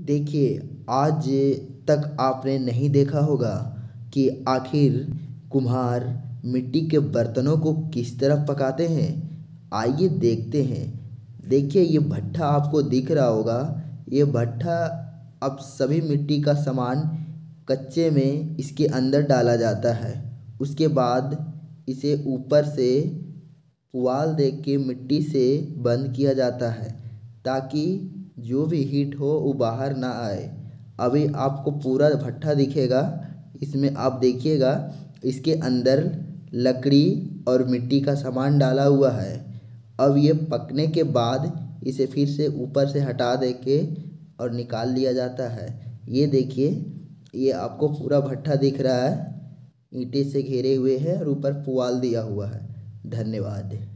देखिए, आज तक आपने नहीं देखा होगा कि आखिर कुम्हार मिट्टी के बर्तनों को किस तरह पकाते हैं। आइए देखते हैं। देखिए, ये भट्ठा आपको दिख रहा होगा। ये भट्ठा अब सभी मिट्टी का सामान कच्चे में इसके अंदर डाला जाता है। उसके बाद इसे ऊपर से पुआल दे के मिट्टी से बंद किया जाता है, ताकि जो भी हीट हो वो बाहर ना आए। अभी आपको पूरा भट्ठा दिखेगा। इसमें आप देखिएगा, इसके अंदर लकड़ी और मिट्टी का सामान डाला हुआ है। अब ये पकने के बाद इसे फिर से ऊपर से हटा दे के और निकाल लिया जाता है। ये देखिए, ये आपको पूरा भट्ठा दिख रहा है। ईंटे से घेरे हुए है और ऊपर पुआल दिया हुआ है। धन्यवाद।